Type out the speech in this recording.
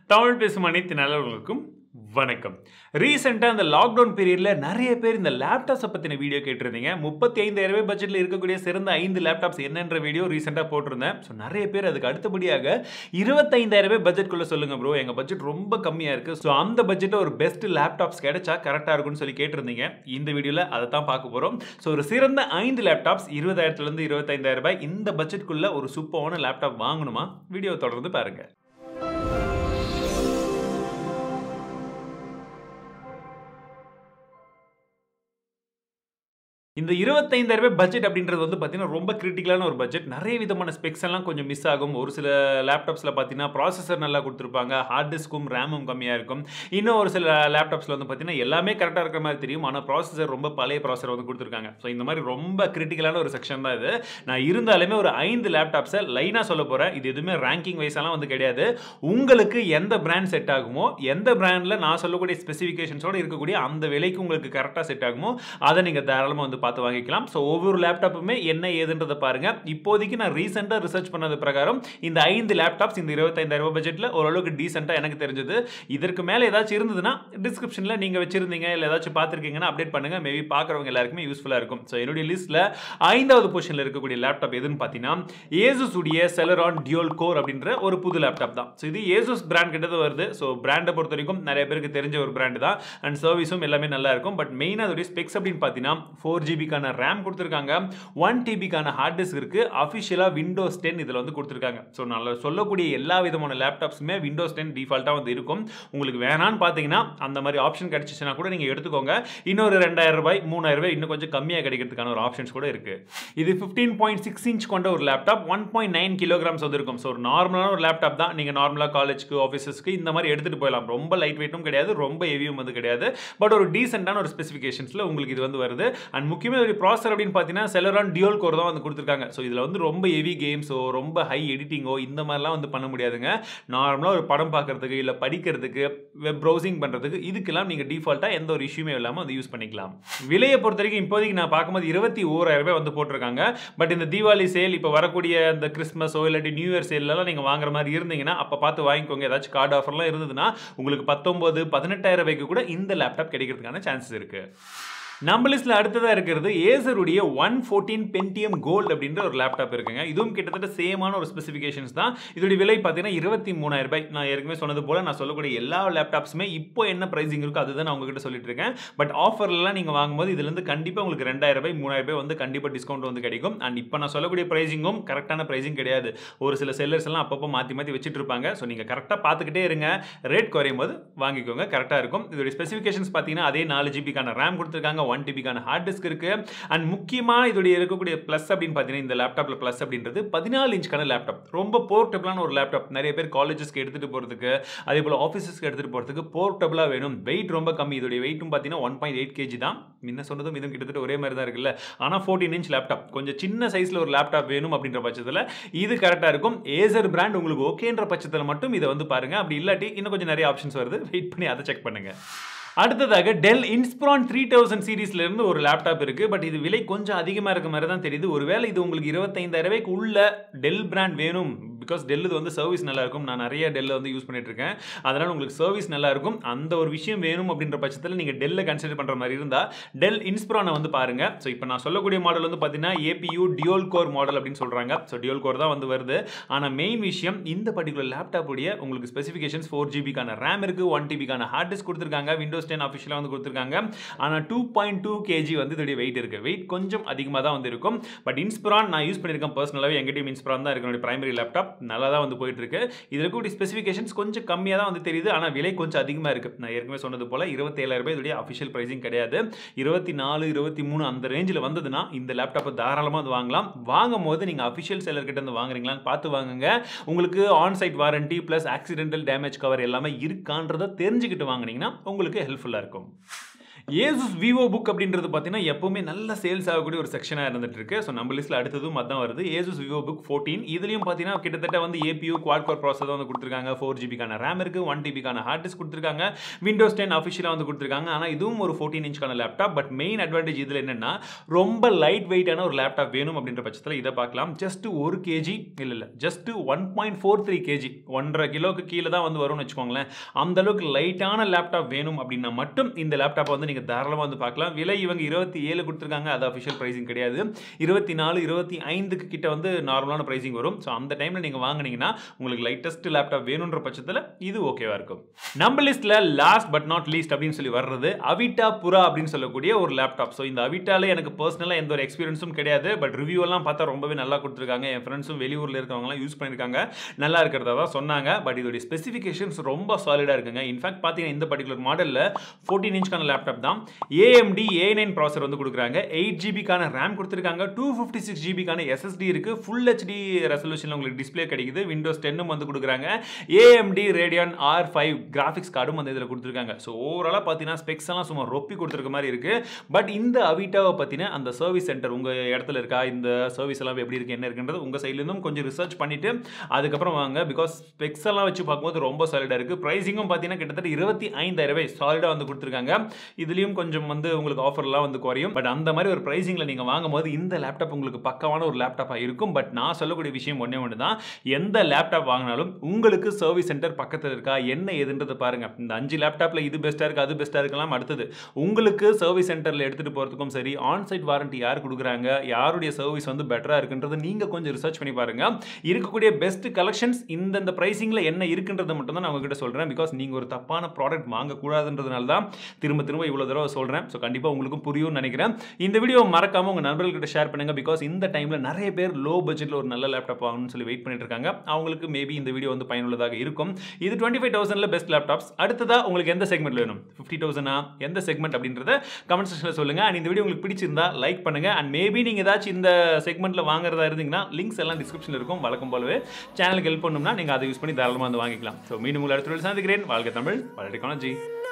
தமிழ் பேசும் அனைத்து நல்லவர்களுக்கும் வணக்கம். ரீசெண்டாக அந்த லாக்டவுன் பீரியடில் நிறைய பேர் இந்த லேப்டாப்ஸை பற்றின வீடியோ கேட்டிருந்தீங்க. 35,000 பட்ஜெட்டில் இருக்கக்கூடிய சிறந்த 5 லேப்டாப்ஸ் என்னன்ற வீடியோ ரீசெண்டாக போட்டிருந்தேன். ஸோ நிறைய பேர் அதுக்கு அடுத்தபடியாக 25,000 பட்ஜெட்குள்ளே சொல்லுங்கள் ப்ரோ, எங்கள் பட்ஜெட் ரொம்ப கம்மியாக இருக்குது, ஸோ அந்த பட்ஜெட்டில் ஒரு பெஸ்ட் லேப்டாப்ஸ் கிடைச்சா கரெக்டாக இருக்கும்னு சொல்லி கேட்டிருந்தீங்க. இந்த வீடியோவில் அதை தான் பார்க்க போகிறோம். ஸோ ஒரு சிறந்த 5 லேப்டாப்ஸ் 20,000 25,000 ரூபாய் இந்த பட்ஜெட்குள்ளே ஒரு சூப்பரான லேப்டாப் வாங்கணுமா? வீடியோ தொடர்ந்து பாருங்கள். இந்த 25,000 பட்ஜெட் அப்படின்றது வந்து பார்த்தீங்கன்னா ரொம்ப கிரிட்டிக்கலான ஒரு பட்ஜெட். நிறைய விதமான ஸ்பெக்ஸ் எல்லாம் கொஞ்சம் மிஸ் ஆகும். ஒரு சில லேப்டாப்ஸில் பார்த்தீங்கன்னா ப்ராசஸர் நல்லா கொடுத்துருப்பாங்க, ஹார்ட் டிஸ்க்கும் ரேமும் கம்மியாக இருக்கும். இன்னும் ஒரு சில லேப்டாப்ஸில் வந்து பார்த்தீங்கன்னா எல்லாமே கரெக்டாக இருக்கிற மாதிரி தெரியும், ஆனால் ப்ராசஸர் ரொம்ப பழைய ப்ராசஸர் வந்து கொடுத்துருக்காங்க. ஸோ இந்த மாதிரி ரொம்ப கிரிட்டிக்கலான ஒரு செக்ஷன் தான் இது. நான் இருந்தாலுமே ஒரு 5 லேப்டாப்ஸை லைனாக சொல்ல போகிறேன். இது எதுவுமே ரேங்கிங் வைஸெல்லாம் வந்து கிடையாது. உங்களுக்கு எந்த பிராண்ட் செட் ஆகுமோ, எந்த பிராண்டில் நான் சொல்லக்கூடிய ஸ்பெசிஃபிகேஷன்ஸோடு இருக்கக்கூடிய அந்த விலைக்கு உங்களுக்கு கரெக்டாக செட் ஆகுமோ அதை நீங்கள் தாராளமாக வந்து பார்த்து வாங்கிக்கலாம். ஸோ ஒவ்வொரு லேப்டாப்புமே என்ன ஏதுன்றதை பாருங்க. இப்போதைக்கு நான் ரீசெண்டாக ரிசர்ச் பண்ணது பிரகாரம் இந்த 5 லேப்டாப்ஸ் இந்த 25,000 பட்ஜெட்டில் ஓரளவுக்கு டீசெண்டாக எனக்கு தெரிஞ்சது. இதற்கு மேலே ஏதாச்சும் இருந்ததுன்னா டிஸ்கிரிப்ஷனில் நீங்கள் வச்சிருந்தீங்க இல்லை ஏதாச்சும் பார்த்துருக்கீங்கன்னா அப்டேட் பண்ணுங்க. மேபி பார்க்குறவங்க எல்லாருக்குமே யூஸ்ஃபுல்லாக இருக்கும். ஸோ என்னுடைய லிஸ்ட்டில் 5வது பொசிஷனில் இருக்கக்கூடிய லேப்டாப் எதுன்னு பார்த்தீங்கன்னா Asus உடைய Celeron Dual Core அப்படின்ற ஒரு புது லேப்டாப் தான். ஸோ இது Asus பிராண்ட் கிட்ட வருது. ஸோ பிராண்டை பொறுத்த வரைக்கும் நிறைய பேருக்கு தெரிஞ்ச ஒரு பிராண்ட் தான். அண்ட் சர்வீஸும் எல்லாமே நல்லா இருக்கும். பட் மெயினாக அதோடைய ஸ்பெக்ஸ் அப்படின்னு பார்த்தீங்கன்னா 4GB RAM கொடுத்திருக்காங்க, 1TB ஹார்ட் டிஸ்க் இருக்கு, அபிஷியலா Windows 10 இதுல வந்து கொடுத்திருக்காங்க. சோ நல்ல சொல்லக்கூடிய எல்லா விதமான லேப்டாப்ஸுமே Windows 10 டிஃபால்ட்டா வந்து இருக்கும். உங்களுக்கு வேணான்னு பாத்தீங்கன்னா அந்த மாதிரி ஆப்ஷன் கிடைச்சிச்சுனா கூட நீங்க எடுத்துக்கோங்க. இன்னொரு 2,000 ரூபாய் 3,000 ரூபாய் இன்னும் கொஞ்சம் கம்மியா கிடைக்கிறதுக்கான ஒரு ஆப்ஷன்ஸ் கூட இருக்கு. இது 15.6 இன்ச் கொண்ட ஒரு லேப்டாப், 1.9 கிலோகிராம்ஸ் வந்து இருக்கும். சோ ஒரு நார்மலான ஒரு லேப்டாப் தான். நீங்க நார்மலா காலேஜ்க்கு ஆபீசஸ்க்கு இந்த மாதிரி எடுத்துட்டு போகலாம். ரொம்ப லைட் வெயிட்டும் கிடையாது, ரொம்ப ஹெவியும் வந்து கிடையாது. பட் ஒரு டீசென்ட்டான ஒரு ஸ்பெசிஃபிகேஷன்ஸ்ல உங்களுக்கு இது வந்து வருது. அண்ட் முக்கியமா ஒரு ப்ராசஸர் அப்படின்னு பார்த்தீங்கன்னா Celeron Dual Core தான் வந்து கொடுத்துருக்காங்க. ஸோ இதில் வந்து ரொம்ப ஹெவி கேம்ஸோ ரொம்ப ஹை எடிட்டிங்கோ இந்த மாதிரிலாம் வந்து பண்ண முடியாதுங்க. நார்மலாக ஒரு படம் பார்க்கறதுக்கு இல்லை படிக்கிறதுக்கு வெப் ப்ரௌசிங் பண்ணுறதுக்கு இதுக்கெல்லாம் நீங்கள் டிஃபால்ட்டாக எந்த ஒரு இஷ்யூமே இல்லாமல் வந்து யூஸ் பண்ணிக்கலாம். விலையை பொறுத்த வரைக்கும் இப்போதைக்கு நான் பார்க்கும்போது 21,000 ரூபாய் வந்து போட்டிருக்காங்க. பட் இந்த தீபாவளி சேல் இப்போ வரக்கூடிய இந்த கிறிஸ்மஸோ இல்லாட்டி நியூ இயர் சேல்லாம் நீங்கள் வாங்குற மாதிரி இருந்தீங்கன்னா அப்போ பார்த்து வாங்கிக்கோங்க. ஏதாச்சும் கார்டு ஆஃபர்லாம் இருந்ததுன்னா உங்களுக்கு 18,000 ரூபாய்க்கு கூட இந்த லேப்டாப் கிடைக்கிறதுக்கான சான்சஸ் இருக்கு. நம்ம லிஸ்ட்ல அடுத்ததா இருக்கிறது Acer உடைய 114 Pentium Gold அப்படின்ற ஒரு லேப்டாப் இருக்குங்க. இதுவும் கிட்டத்தட்ட சேமான ஒரு ஸ்பெசிஃபிகேஷன்ஸ் தான். இதோட விலை பார்த்தீங்கன்னா 23,000 ரூபாய். நான் ஏற்கனவே சொன்னது போல நான் சொல்லக்கூடிய எல்லா லேப்டாப்ஸுமே இப்போ என்ன பிரைசிங் இருக்கோ அதுதான் நான் உங்ககிட்ட சொல்லிட்டு இருக்கேன். பட் ஆஃபர்லாம் நீங்க வாங்கும்போது இதுல இருந்து கண்டிப்பா உங்களுக்கு 2,000 ரூபாய் 3,000 ரூபாய் வந்து கண்டிப்பா டிஸ்கவுண்ட் வந்து கிடைக்கும். அண்ட் இப்போ நான் சொல்லக்கூடிய பிரைசிங்கும் கரெக்டான பிரைசிங் கிடையாது. ஒரு சில செல்லர்ஸ் எல்லாம் அப்பப்போ மாற்றி வச்சுட்டு இருப்பாங்க. ஸோ நீங்க கரெக்டாக பார்த்துக்கிட்டே இருங்க. ரேட் குறையும் போது வாங்கிக்கோங்க, கரெக்டாக இருக்கும். இதோட ஸ்பெசிஃபிகேஷன்ஸ் பார்த்தீங்கன்னா அதே 4GB ரேம் கொடுத்துருக்காங்க, 1TB ஹார்ட் டிஸ்க் இருக்கு. அண்ட் முக்கியமா இதோட இருக்கக்கூடிய பிளஸ் அப்படின்னு பார்த்தீங்கன்னா இந்த லேப்டாப்ல பிளஸ் அப்படின்றது 14 இன்ச்க்கான லேப்டாப். ரொம்ப போர்ட்டபிளான ஒரு லேப்டாப். நிறைய பேர் காலேஜஸ்க்கு எடுத்துட்டு போறதுக்கு அதே போல ஆஃபீஸஸ்க்கு எடுத்துட்டு போறதுக்கு போர்ட்டபிளா வேணும். வெயிட் ரொம்ப கம்மி. இதோட வெயிட்டும் பார்த்தீங்கன்னா 1.8 kg தான். முன்ன சொன்னதும் இதுவும் கிட்டத்தட்ட ஒரே மாதிரி தான் இருக்குல்ல. ஆனால் 14 இன்ச் லேப்டாப் கொஞ்சம் சின்ன சைஸ்ல ஒரு லேப்டாப் வேணும் அப்படின்ற பட்சத்தில் இது கரெக்டாக இருக்கும். Acer பிராண்ட் உங்களுக்கு ஓகேன்ற பட்சத்தில் மட்டும் இதை வந்து பாருங்க. அப்படி இல்லாட்டி இன்னும் கொஞ்சம் நிறைய ஆப்ஷன்ஸ் வருது, வெயிட் பண்ணி அதை செக் பண்ணுங்க. அடுத்ததாக Dell Inspiron 3000 சீரிஸ்ல இருந்து ஒரு லேப்டாப் இருக்கு. பட் இது விலை கொஞ்சம் அதிகமா இருக்க மாதிரி தான் தெரியுது. ஒருவேளை இது உங்களுக்கு 25,000 ரூபாய்க்கு உள்ள Dell பிராண்ட் வேணும், பிகாஸ் Dell இது வந்து சர்வீஸ் நல்லா இருக்கும். நான் நிறைய Dell வந்து யூஸ் பண்ணிட்டு இருக்கேன். அதனால உங்களுக்கு சர்வீஸ் நல்லா இருக்கும். அந்த ஒரு விஷயம் வேணும் அப்படின்ற பட்சத்தில் நீங்க Dell கன்சிடர் பண்ற மாதிரி இருந்தா Dell Inspiron வந்து பாருங்க. ஸோ இப்போ நான் சொல்லக்கூடிய மாடல் வந்து பார்த்தீங்கன்னா APU Dual Core மாடல் அப்படின்னு சொல்றாங்க. ஸோ Dual Core தான் வந்து வருது. ஆனால் மெயின் விஷயம் இந்த பர்டிகுலர் லேப்டாப் உடைய உங்களுக்கு ஸ்பெசிஃபிகேஷன்ஸ் 4GB RAM இருக்கு, 1TB ஹார்ட் டிஸ்க் கொடுத்துருக்காங்க, Windows 10 ஆஃபிஷியலாக வந்து கொடுத்துருக்காங்க. ஆனால் 2.2 kg வந்து இதோடைய வெயிட் இருக்கு. வெயிட் கொஞ்சம் அதிகமாக தான் வந்து இருக்கும். பட் Inspiron நான் யூஸ் பண்ணியிருக்கேன் பர்சனலாகவே. எங்கிட்டையும் Inspiron தான் இருக்கு. பிரைமரி லேப்டாப் நல்லா தான் வந்து போயிட்டு இருக்கு. இதில் இருக்கக்கூடிய ஸ்பெசிஃபிகேஷன்ஸ் கொஞ்சம் கம்மியாக தான் வந்து தெரியுது. ஆனால் விலை கொஞ்சம் அதிகமாக இருக்கு. நான் ஏற்கனவே சொன்னது போல 27,000 ரூபாய் இதோடைய அஃபிஷியல் பிரைசிங் கிடையாது. 24, 23 அந்த ரேஞ்சில் வந்ததுன்னா இந்த லேப்டாப்பை தாராளமாக வந்து வாங்கலாம். வாங்கும் போது நீங்கள் அஃபிஷியல் செல்லர் கிட்ட இருந்து வாங்குறீங்களான்னு பார்த்து வாங்குங்க. உங்களுக்கு onsite warranty plus accidental damage cover எல்லாமே இருக்கான்றதை தெரிஞ்சுக்கிட்டு வாங்கினீங்கன்னா உங்களுக்கு ஹெல்ப்ஃபுல்லாக இருக்கும். Asus Vivo Book அப்படின்றது பார்த்தீங்கன்னா எப்பவுமே நல்ல சேல்ஸ் ஆகக்கூடிய ஒரு செக்ஷனா இருந்துட்டு இருக்கு. ஸோ நம்ம லிஸ்ட்ல அடுத்ததும் அதான் வருது. Asus Vivo Book 14 இதுலயும் பார்த்தீங்கன்னா கிட்டத்தட்ட வந்து APU குவாட் கோர் ப்ராசஸர் வந்து கொடுத்துருக்காங்க. 4GB ரேம் இருக்கு, 1TB ஹார்ட் டிஸ்க் கொடுத்துருக்காங்க. Windows 10 அஃபிஷியலா வந்து கொடுத்துருக்காங்க. ஆனா இதுவும் ஒரு 14 இன்ச்க்கான லேப்டாப். பட் மெயின் அட்வான்டேஜ் இதுல என்னன்னா ரொம்ப லைட் வெயிட்டான ஒரு லேப்டாப் வேணும் அப்படின்ற பட்சத்தில் இதை பார்க்கலாம். ஜஸ்ட் 1 kg இல்ல ஜஸ்ட் 1.43 kg 1.5 கிலோக்கு கீழே தான் வந்து வரும்னு வச்சுக்கோங்களேன். அந்த அளவுக்கு லைட்டான லேப்டாப் வேணும் அப்படின்னா மட்டும் இந்த லேப்டாப் வந்து நீங்க தாராளமா வந்து பார்க்கலாம். விலை இவங்க 27 கொடுத்துருக்காங்க. அது அஃபிஷியல் பிரைசிங் கிடையாது. 24 25 கிட்ட வந்து நார்மலான பிரைசிங் வரும். ஸோ அந்த டைம்ல நீங்க வாங்குனீங்கன்னா உங்களுக்கு லைட்டஸ்ட் லேப்டாப் வேணும்ன்ற பட்சத்தில் இது ஓகேவா இருக்கும். நம்ம லிஸ்ட்ல லாஸ்ட் பட் நாட் லீஸ்ட் அப்படின்னு சொல்லி வர்றது அவிட்டா புரா அப்படின்னு சொல்லக்கூடிய ஒரு லேப்டாப். ஸோ இந்த அவிட்டால எனக்கு பர்சனலாக எந்த ஒரு எக்ஸ்பீரியன்ஸும் கிடையாது. பட் ரிவ்யூ எல்லாம் பார்த்தா ரொம்பவே நல்லா கொடுத்துருக்காங்க. என் ஃப்ரெண்ட்ஸும் வெளியூர்ல இருக்கவங்கலாம் யூஸ் பண்ணியிருக்காங்க, நல்லா இருக்கிறதா தான் சொன்னாங்க. பட் இதோட ஸ்பெசிஃபிகேஷன்ஸ் ரொம்ப சாலிடா இருக்குங்க. இன்ஃபேக்ட் பார்த்தீங்கன்னா இந்த பர்டிகுலர் மாடலில் 14 இன்ச்க்கான லேப்டாப் தான். AMD A9 ப்ராசஸர் வந்து கொடுக்குறாங்க. 8GB ரேம் கொடுத்துருக்காங்க. 256GB SSD இருக்கு. ஃபுல் HD ரெசல்யூஷன்ல உங்களுக்கு டிஸ்ப்ளே கிடைக்குது. Windows 10 வந்து கொடுக்குறாங்க. AMD Radeon R5 கிராஃபிக்ஸ் கார்டும் வந்து இதில் கொடுத்துருக்காங்க. ஸோ ஓவராலாக பார்த்தீங்கன்னா ஸ்பெக்ஸ் எல்லாம் சும்மா ரொப்பி கொடுத்துருக்க மாதிரி இருக்கு. பட் இந்த அவிட்டாவை பற்றின அந்த சர்வீஸ் சென்டர் உங்க இடத்துல இருக்கா, இந்த சர்வீஸ் எல்லாம் எப்படி இருக்கு என்ன இருக்குன்றது உங்க சைட்ல இருந்தும் கொஞ்சம் ரிசர்ச் பண்ணிட்டு அதுக்கப்புறம் வாங்க. பிகாஸ் ஸ்பெக்ஸ் எல்லாம் வச்சு பார்க்கும்போது ரொம்ப சாலிடா இருக்கு. பிரைசிங்கும் பார்த்தீங்கன்னா கிட்டத்தட்ட 25,000 சாலிடா வந்து கொடுத்துருக்காங்க. இதுலயும் கொஞ்சம் வந்து உங்களுக்கு ஆஃபர்லாம் வந்து குறையும். பட் அந்த மாதிரி ஒரு பிரைசிங்ல நீங்க வாங்கும்போது இந்த லேப்டாப் உங்களுக்கு பக்காவான ஒரு லேப்டாப்பா இருக்கும். பட் நான் சொல்லக்கூடிய விஷயம் ஒண்ணே ஒன்று தான். எந்த லேப்டாப் வாங்கினாலும் உங்களுக்கு சர்வீஸ் சென்டர் பக்கத்தில் இருக்கா என்ன ஏதுன்றது பாருங்க. இந்த 5 லேப்டாப்ல இது பெஸ்டா இருக்கு அது பெஸ்டா இருக்கலாம். அடுத்தது உங்களுக்கு சர்வீஸ் சென்டர்ல எடுத்துட்டு போறதுக்கும் சரி, ஆன்சைட் வாரண்டி யார் கொடுக்குறாங்க, யாருடைய சர்வீஸ் வந்து பெட்டரா இருக்குன்றது நீங்க கொஞ்சம் ரிசர்ச் பண்ணி பாருங்க. இருக்கக்கூடிய பெஸ்ட் கலெக்ஷன்ஸ் இந்த பிரைசிங்ல என்ன இருக்குன்றதை மட்டும் தான் நான் உங்ககிட்ட சொல்றேன். பிகாஸ் நீங்க ஒரு தப்பான ப்ராடக்ட் வாங்கக்கூடாதுன்றதுனால தான் திரும்ப இவ்வளவு தடவை சொல்றேன். ஸோ கண்டிப்பா உங்களுக்கு புரியும்னு நினைக்கிறேன். இந்த வீடியோ மறக்காம உங்க நண்பர்கள்கிட்ட ஷேர் பண்ணுங்க. பிகாஸ் இந்த டைம்ல நிறைய பேர் லோ பட்ஜெட்ல ஒரு நல்ல லேப்டாப் வாங்கணும்னு சொல்லி வெயிட் பண்ணிட்டு இருக்காங்க. அவங்களுக்கு மேபி இந்த வீடியோ வந்து பயனுள்ளதாக இருக்கும். இது 25,000ல பெஸ்ட் லேப்டாப்ஸ். அடுத்ததா உங்களுக்கு எந்த செக்மெண்ட்ல வேணும், 50,000 எந்த செக்மெண்ட் அப்படின்றத கமெண்ட் செக்ஷன்ல சொல்லுங்க. அண்ட் இந்த வீடியோ உங்களுக்கு பிடிச்சிருந்தா லைக் பண்ணுங்க. அண்ட் மேபி நீங்க ஏதாச்சும் இந்த செக்மெண்ட்ல வாங்குறதா இருந்தீங்கன்னா லிங்க்ஸ் எல்லாம் டிஸ்கிரிப்ஷன்ல இருக்கும். வழக்கம் போலவே சேனலுக்கு ஹெல்ப் பண்ணணும்னா நீங்க அதை யூஸ் பண்ணி தாராளமாக வந்து வாங்கிக்கலாம். ஸோ மீண்டும் உங்களை அடுத்த வீடியோவில் சந்திக்கிறேன். வாழ்க தமிழ், வளர்ச்சி.